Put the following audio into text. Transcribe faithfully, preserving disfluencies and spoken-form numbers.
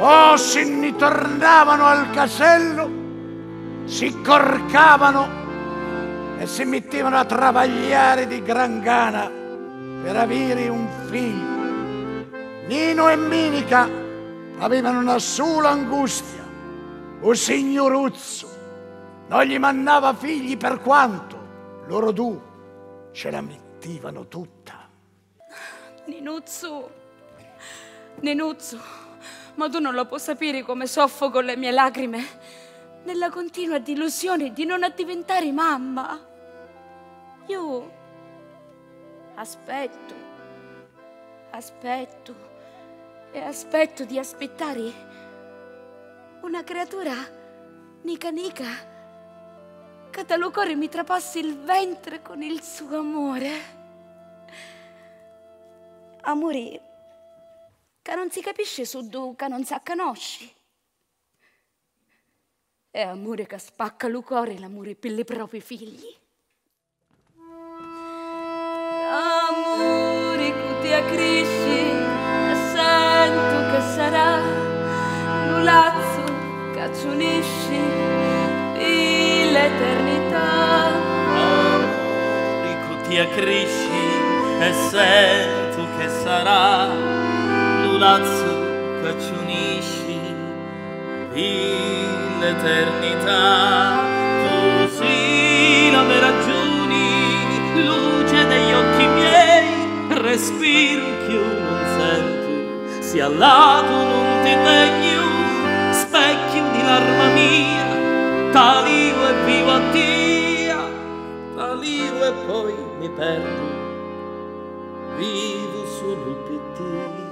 o se ne tornavano al casello, si corcavano e si mettevano a travagliare di gran gana per avere un figlio. Nino e Minica avevano una sola angustia: o signoruzzo non gli mandava figli per quanto loro due ce la mettevano tutta. Ninuzzo, Ninuzzo, ma tu non lo puoi sapere come soffoco le mie lacrime nella continua delusione di non diventare mamma. Io aspetto, aspetto e aspetto di aspettare una creatura nica nica che dal cuore mi trapassi il ventre con il suo amore. Amore che non si capisce su tu, che non si conosci. È amore che spacca il cuore, l'amore per i propri figli. Amore che ti accresci, sento che sarà un lazzo che ci unisce per l'eternità. Amore che ti accresci e sento che sarà un lazzo che ci unisci per l'eternità. Tu sei la mia ragione, luce degli occhi miei, respiro che io non sento, se al lato non ti tengo, specchio di l'arma mia, talio e vivo a Dio, talio e poi mi perdo, vivo solo per te.